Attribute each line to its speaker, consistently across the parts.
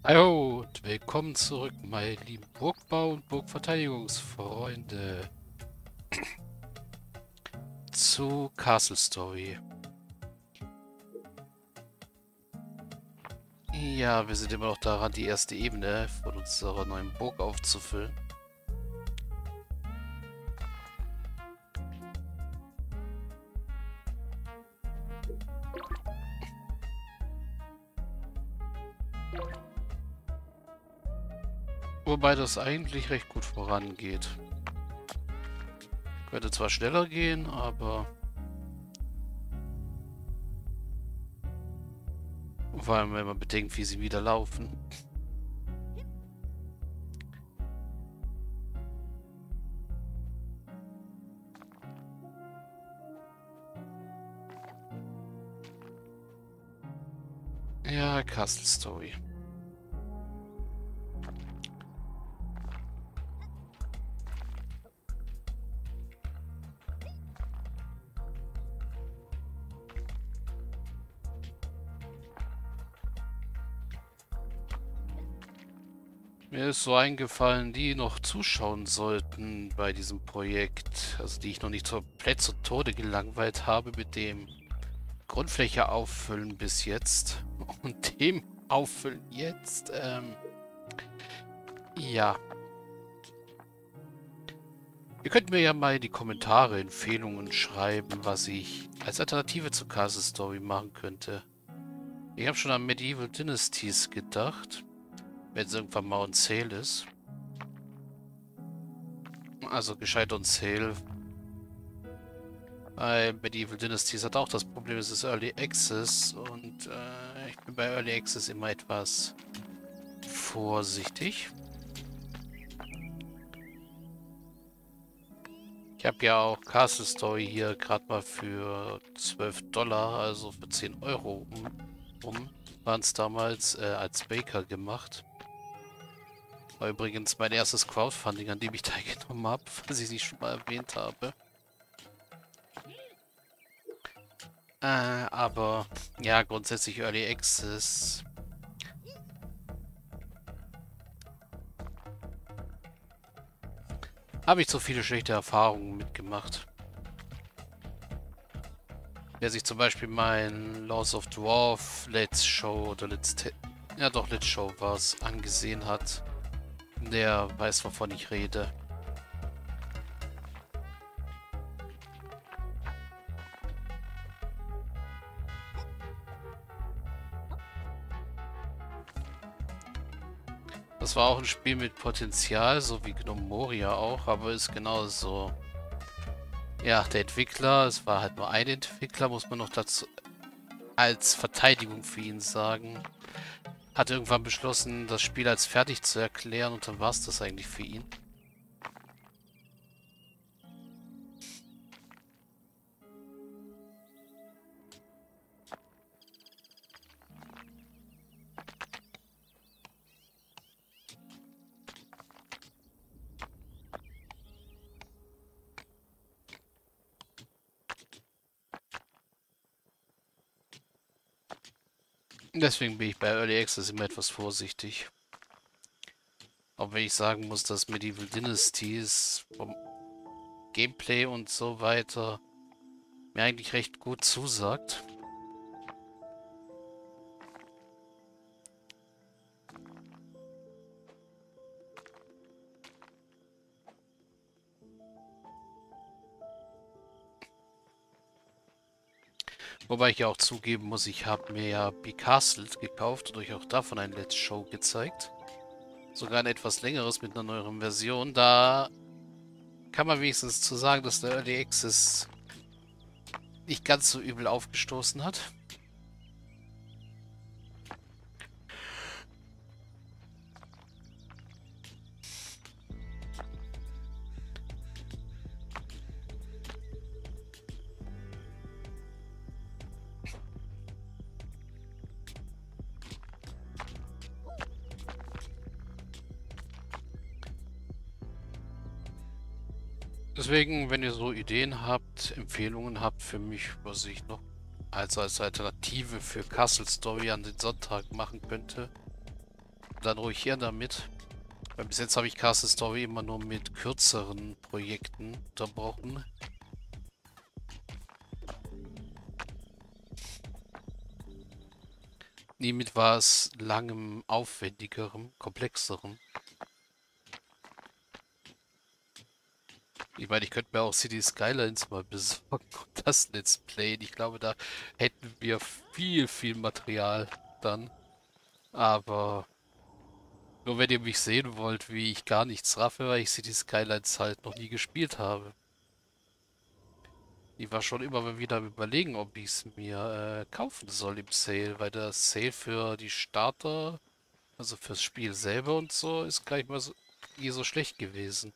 Speaker 1: Hallo und willkommen zurück, meine lieben Burgbau- und Burgverteidigungsfreunde, zu Castle Story. Ja, wir sind immer noch daran, die erste Ebene von unserer neuen Burg aufzufüllen. Wobei das eigentlich recht gut vorangeht. Könnte zwar schneller gehen, aber vor allem, wenn man bedenkt, wie sie wieder laufen. Ja, Castle Story. Mir ist so eingefallen, die noch zuschauen sollten bei diesem Projekt, also die ich noch nicht komplett zu Tode gelangweilt habe mit dem Grundfläche auffüllen bis jetzt und dem auffüllen jetzt. Ja. Ihr könnt mir ja mal in die Kommentare Empfehlungen schreiben, was ich als Alternative zu Castle Story machen könnte. Ich habe schon an Medieval Dynasties gedacht, wenn es irgendwann mal on sale ist. Also gescheit on sale. Weil Medieval Dynasties hat auch das Problem, es ist Early Access und ich bin bei Early Access immer etwas vorsichtig. Ich habe ja auch Castle Story hier gerade mal für $12, also für 10 Euro waren es damals als Baker gemacht. War übrigens mein erstes Crowdfunding, an dem ich teilgenommen habe, was ich nicht schon mal erwähnt habe. Aber ja, grundsätzlich Early Access. Habe ich so viele schlechte Erfahrungen mitgemacht. Wer sich zum Beispiel mein Laws of Dwarf Let's Show oder ja doch, Let's Show war es, angesehen hat, der weiß, wovon ich rede. Das war auch ein Spiel mit Potenzial, so wie Gnome Moria auch, aber ist genauso. Ja, der Entwickler, es war halt nur ein Entwickler, muss man noch dazu als Verteidigung für ihn sagen, hat irgendwann beschlossen, das Spiel als fertig zu erklären und dann war es das eigentlich für ihn. Deswegen bin ich bei Early Access immer etwas vorsichtig. Auch wenn ich sagen muss, dass Medieval Dynasties vom Gameplay und so weiter mir eigentlich recht gut zusagt. Wobei ich ja auch zugeben muss, ich habe mir ja Becastled gekauft und euch auch davon ein Let's Show gezeigt. Sogar ein etwas längeres mit einer neueren Version. Da kann man wenigstens zu sagen, dass der Early Access nicht ganz so übel aufgestoßen hat. Deswegen, wenn ihr so Ideen habt, Empfehlungen habt für mich, was ich noch als Alternative für Castle Story an den Sonntag machen könnte, dann ruhig her damit. Weil bis jetzt habe ich Castle Story immer nur mit kürzeren Projekten unterbrochen. Nie mit was langem, aufwendigerem, komplexerem. Ich meine, ich könnte mir auch City Skylines mal besorgen und das Let's Playen. Ich glaube, da hätten wir viel, viel Material dann. Aber nur wenn ihr mich sehen wollt, wie ich gar nichts raffe, weil ich City Skylines halt noch nie gespielt habe. Ich war schon immer mal wieder am Überlegen, ob ich es mir kaufen soll im Sale, weil der Sale für die Starter, also fürs Spiel selber und so, ist gar nicht mal so, nie so schlecht gewesen.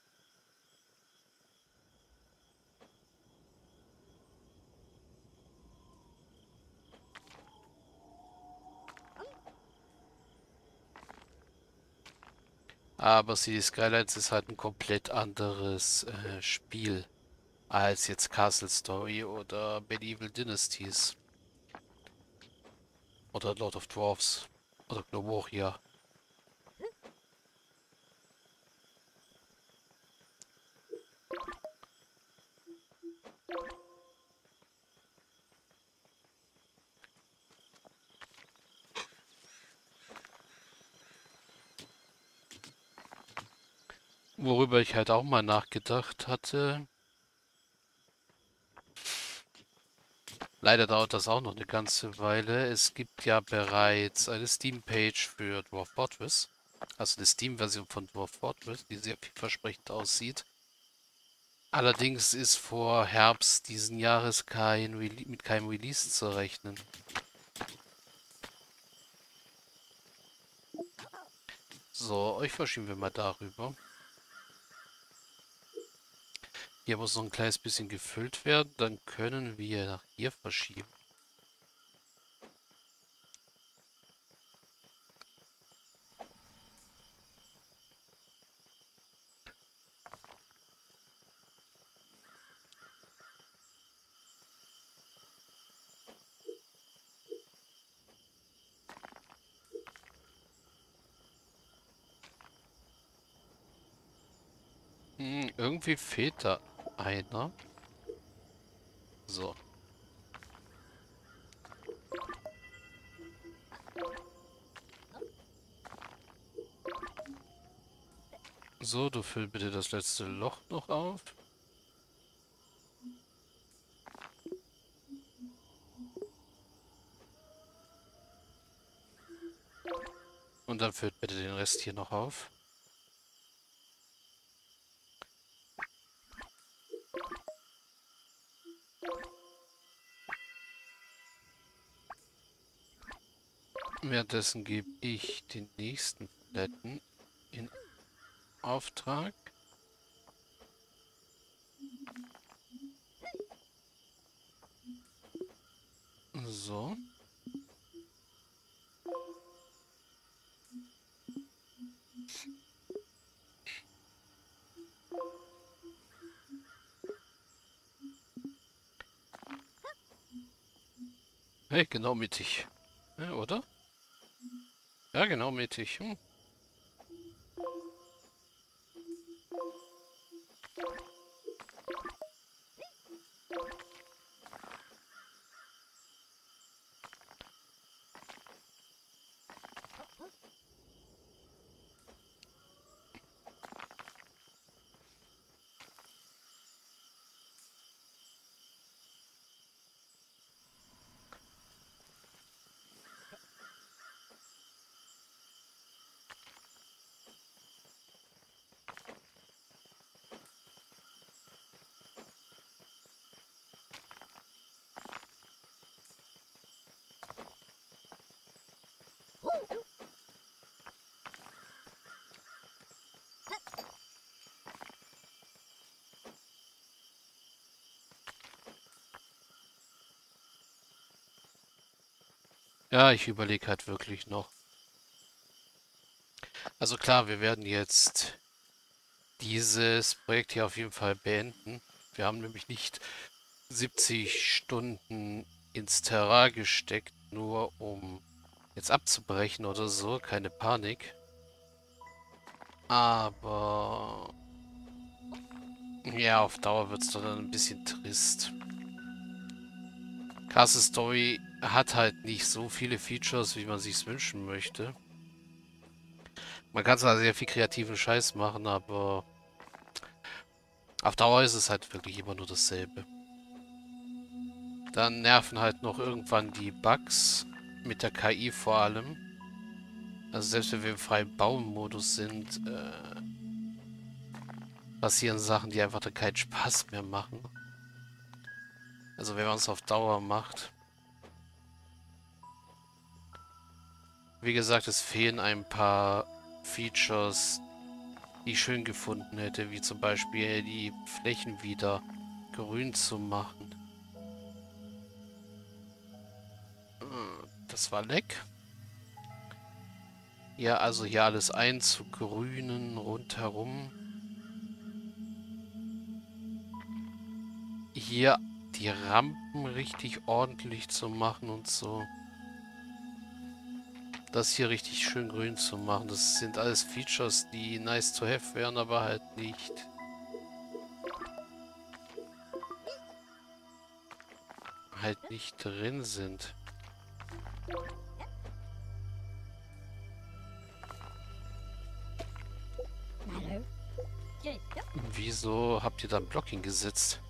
Speaker 1: Aber City Skylines ist halt ein komplett anderes Spiel als jetzt Castle Story oder Medieval Dynasties oder Lord of Dwarfs oder Gnomoria. Worüber ich halt auch mal nachgedacht hatte. Leider dauert das auch noch eine ganze Weile. Es gibt ja bereits eine Steam-Page für Dwarf Fortress. Also eine Steam-Version von Dwarf Fortress, die sehr vielversprechend aussieht. Allerdings ist vor Herbst diesen Jahres mit keinem Release zu rechnen. So, euch verschieben wir mal darüber. Hier muss noch ein kleines bisschen gefüllt werden. Dann können wir nach hier verschieben. Irgendwie fehlt da einer. So. So, du füll bitte das letzte Loch noch auf. Und dann füllt bitte den Rest hier noch auf. Währenddessen gebe ich den nächsten Paletten in Auftrag. So. Hey, genau mittig. Ja, oder? Ja, genau mittig. Ja, ich überlege halt wirklich noch. Also klar, wir werden jetzt dieses Projekt hier auf jeden Fall beenden. Wir haben nämlich nicht 70 Stunden ins Terrain gesteckt, nur um jetzt abzubrechen oder so, keine Panik. Aber ja, auf Dauer wird es dann ein bisschen trist. Castle Story hat halt nicht so viele Features, wie man sich's wünschen möchte. Man kann zwar sehr viel kreativen Scheiß machen, aber auf Dauer ist es halt wirklich immer nur dasselbe. Dann nerven halt noch irgendwann die Bugs, mit der KI vor allem. Also selbst wenn wir im freien Baumodus sind, passieren Sachen, die einfach dann keinen Spaß mehr machen. Also wenn man es auf Dauer macht. Wie gesagt, es fehlen ein paar Features, die ich schön gefunden hätte, wie zum Beispiel die Flächen wieder grün zu machen. Das war leck. Ja, also hier alles einzugrünen rundherum. Hier die Rampen richtig ordentlich zu machen und so. Das hier richtig schön grün zu machen. Das sind alles Features, die nice to have wären, aber halt nicht drin sind. Wieso habt ihr da einen Block hingesetzt?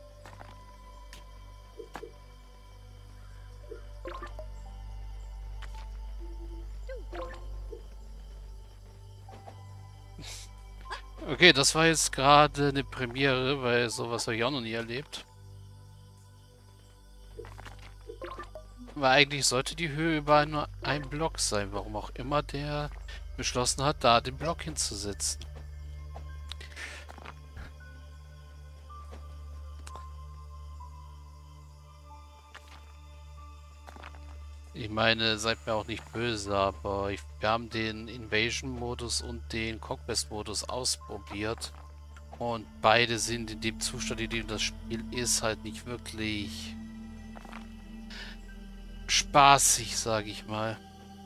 Speaker 1: Okay, das war jetzt gerade eine Premiere, weil sowas habe ich auch noch nie erlebt. Weil eigentlich sollte die Höhe überall nur ein Block sein, warum auch immer der beschlossen hat, da den Block hinzusetzen. Ich meine, seid mir auch nicht böse, aber wir haben den Invasion-Modus und den Conquest-Modus ausprobiert. Und beide sind in dem Zustand, in dem das Spiel ist, halt nicht wirklich spaßig, sage ich mal.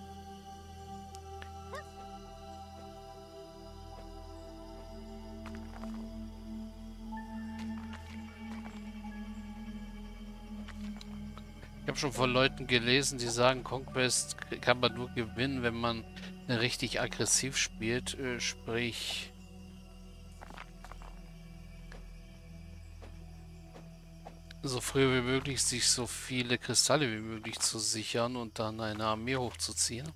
Speaker 1: Ich habe schon von Leuten gelesen, die sagen, Conquest kann man nur gewinnen, wenn man richtig aggressiv spielt, sprich so früh wie möglich sich so viele Kristalle wie möglich zu sichern und dann eine Armee hochzuziehen.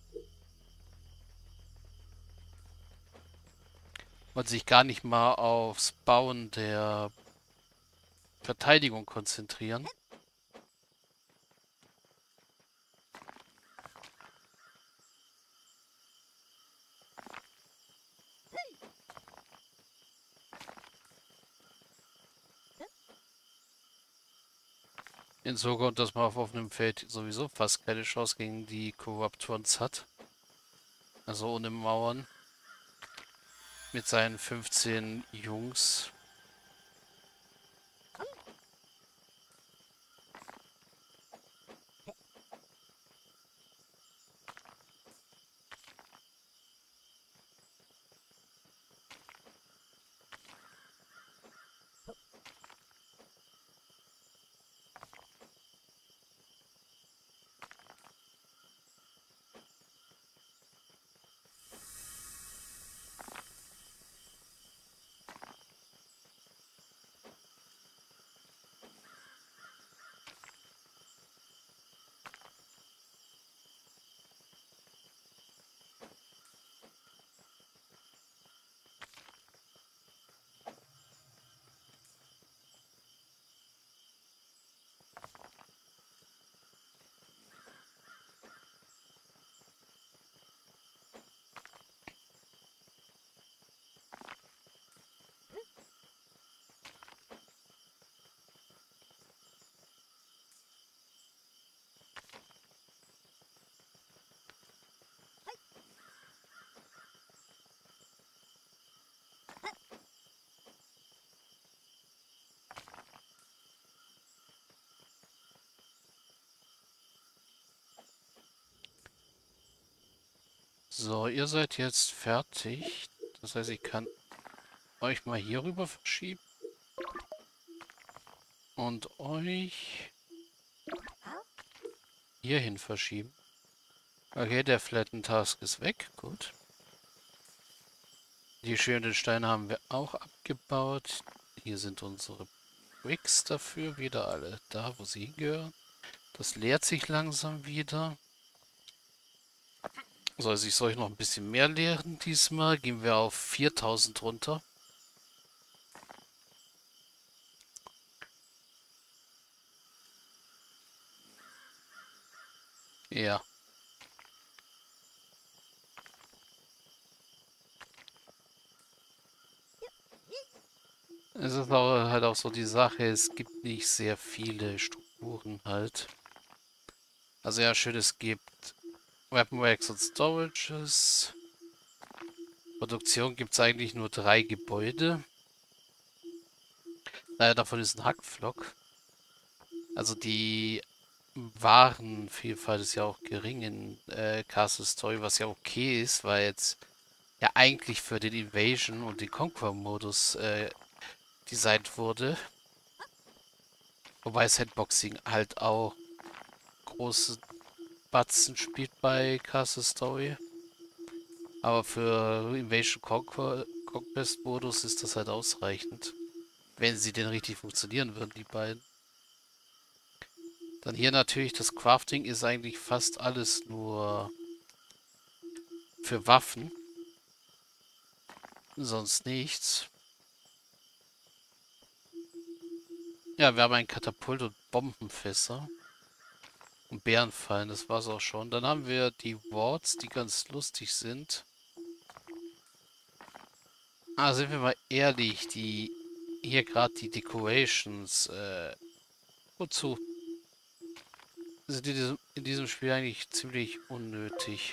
Speaker 1: Und sich gar nicht mal aufs Bauen der Verteidigung konzentrieren. Hinzu kommt, dass man auf offenem Feld sowieso fast keine Chance gegen die Corrupt Ones hat. Also ohne Mauern. Mit seinen 15 Jungs. So, ihr seid jetzt fertig. Das heißt, ich kann euch mal hier rüber verschieben. Und euch hierhin verschieben. Okay, der Flatten Task ist weg. Gut. Die schönen Steine haben wir auch abgebaut. Hier sind unsere Bricks dafür wieder alle da, wo sie hingehören. Das leert sich langsam wieder. Soll sich noch ein bisschen mehr leeren diesmal. Gehen wir auf 4000 runter. Ja. Es ist auch, halt auch so die Sache, es gibt nicht sehr viele Strukturen halt. Also ja, schön, es gibt Weapon Racks und Storages. Produktion gibt es eigentlich nur 3 Gebäude. Naja, davon ist ein Hackflock. Also die Warenvielfalt ist ja auch gering in Castle Story, was ja okay ist, weil jetzt ja eigentlich für den Invasion und den Conquer-Modus designt wurde. Wobei Sandboxing halt auch große Batzen spielt bei Castle Story. Aber für Invasion Conquest Modus ist das halt ausreichend. Wenn sie denn richtig funktionieren würden, die beiden. Dann hier natürlich das Crafting ist eigentlich fast alles nur für Waffen. Sonst nichts. Ja, wir haben ein Katapult und Bombenfässer. Und Bärenfallen, das war's auch schon. Dann haben wir die Wards, die ganz lustig sind. Ah, sind wir mal ehrlich, die hier gerade die Decorations, wozu? Sind in diesem Spiel eigentlich ziemlich unnötig.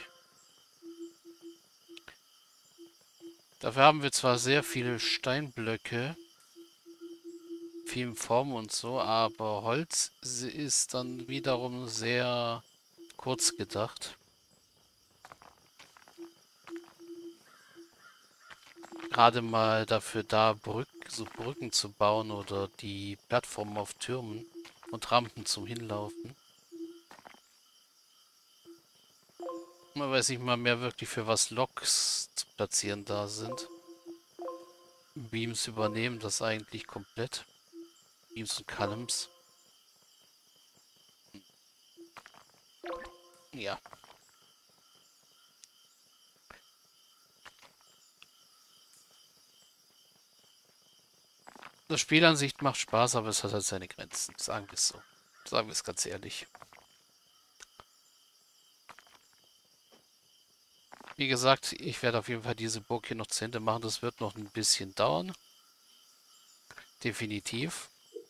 Speaker 1: Dafür haben wir zwar sehr viele Steinblöcke, vielen Formen und so, aber Holz ist dann wiederum sehr kurz gedacht. Gerade mal dafür da, so Brücken zu bauen oder die Plattformen auf Türmen und Rampen zum Hinlaufen. Man weiß nicht mal mehr wirklich, für was Loks zu platzieren da sind. Beams übernehmen das eigentlich komplett. Beams und Columns. Ja. Das Spiel an sich macht Spaß, aber es hat halt seine Grenzen. Sagen wir es so. Sagen wir es ganz ehrlich. Wie gesagt, ich werde auf jeden Fall diese Burg hier noch zu Ende machen. Das wird noch ein bisschen dauern. Definitiv.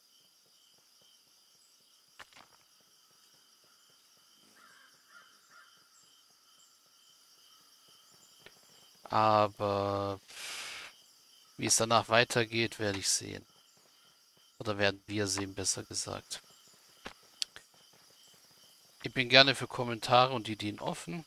Speaker 1: Aber wie es danach weitergeht, werde ich sehen. Oder werden wir sehen, besser gesagt. Ich bin gerne für Kommentare und Ideen offen.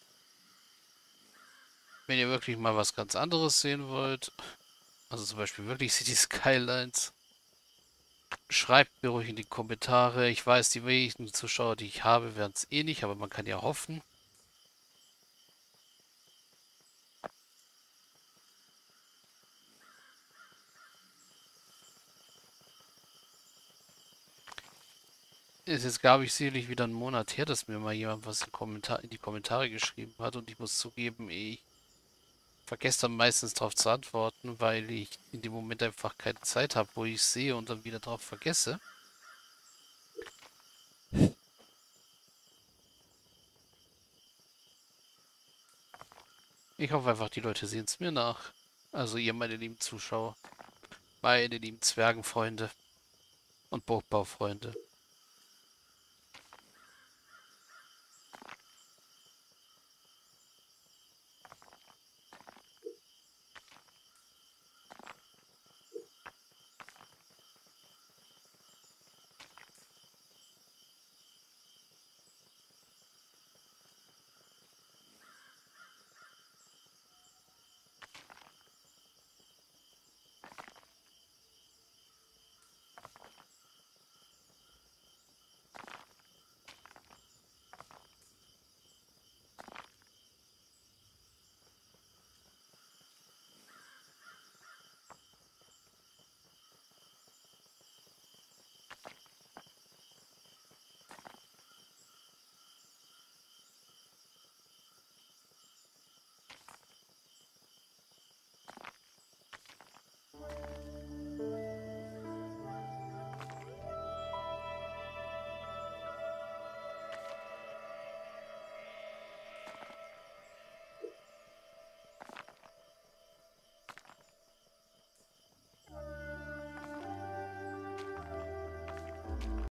Speaker 1: Wenn ihr wirklich mal was ganz anderes sehen wollt, also zum Beispiel wirklich City Skylines, schreibt mir ruhig in die Kommentare. Ich weiß, die wenigen Zuschauer, die ich habe, werden es eh nicht, aber man kann ja hoffen. Es ist jetzt, glaube ich, sicherlich wieder ein Monat her, dass mir mal jemand was in die Kommentare geschrieben hat. Und ich muss zugeben, ich vergesse dann meistens darauf zu antworten, weil ich in dem Moment einfach keine Zeit habe, wo ich sehe und dann wieder darauf vergesse. Ich hoffe einfach, die Leute sehen es mir nach. Also ihr, meine lieben Zuschauer, meine lieben Zwergenfreunde und Burgbaufreunde.